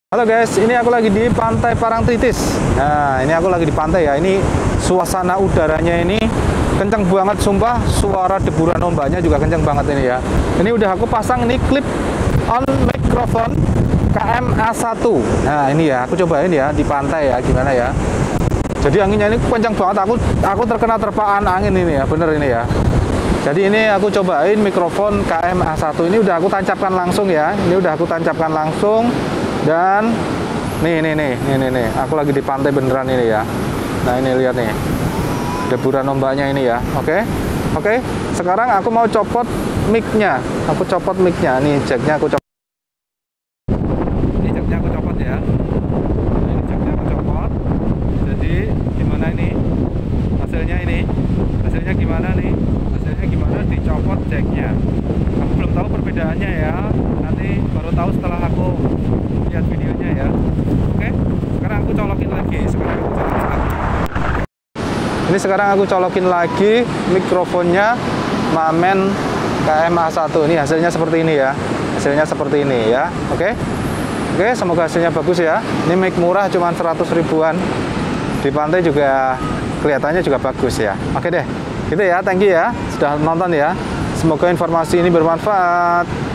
Halo guys, ini aku lagi di Pantai Parangtritis. Nah, ini aku lagi di pantai ya. Ini suasana udaranya ini kenceng banget, sumpah. Suara deburan ombaknya juga kenceng banget ini ya. Ini udah aku pasang ini clip on microphone KM-A1. Nah, ini ya, aku cobain ya di pantai ya, gimana ya. Jadi anginnya ini kenceng banget. Aku terkena terpaan angin ini ya, bener ini ya. Jadi ini aku cobain mikrofon KM-A1 ini udah aku tancapkan langsung ya. Ini udah aku tancapkan langsung. Dan nih, aku lagi di pantai beneran ini ya. Nah ini lihat nih, deburan ombaknya ini ya. Oke. Sekarang aku mau copot mic-nya. Aku copot mic-nya. Nih jacknya aku copot. Ini jacknya aku copot ya. Ini jacknya aku copot. Jadi gimana ini? Hasilnya ini? Hasilnya gimana nih? Hasilnya gimana dicopot jacknya? Aku belum tahu perbedaannya ya. Nanti baru tahu setelah aku lihat videonya ya. Oke, sekarang aku colokin lagi. Ini sekarang aku colokin lagi mikrofonnya Mamen KM-A1. Ini hasilnya seperti ini ya. Hasilnya seperti ini ya. Oke, semoga hasilnya bagus ya. Ini mic murah cuman 100 ribuan. Di pantai juga kelihatannya juga bagus ya. Oke deh, gitu ya. Thank you ya sudah nonton ya. Semoga informasi ini bermanfaat.